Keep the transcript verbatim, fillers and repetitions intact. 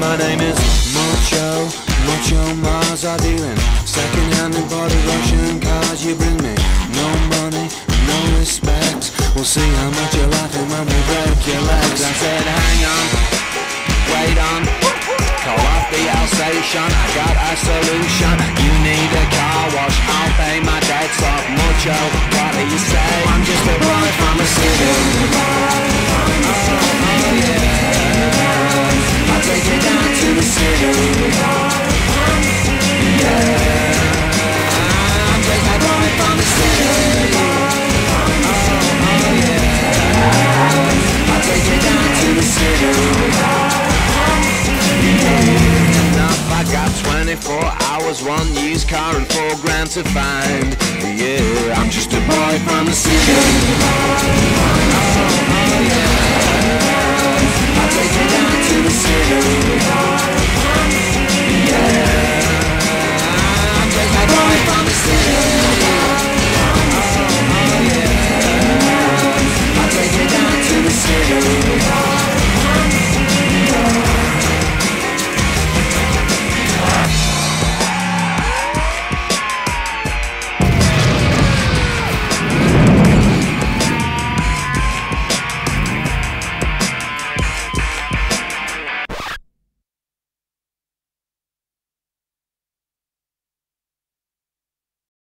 my name is Mucho, Mucho Mars are dealing second-hand imported Russian cars you bring me. No money, no respect. We'll see how much you're laughing when we break your legs. I said hang on, wait on, call off the Alsatian, I got a solution. You need a car wash, I'll pay my debts off. Mucho, what do you say? I'm just a boy from the city. Oh, oh yeah, I'll take you down to the city. Yeah, I'm just a boy from the city. Oh, oh yeah, I'll take you down to the city. I got twenty-four hours, one used car and four grand to find. Yeah, I'm just a boy from the city. Oh, oh yeah.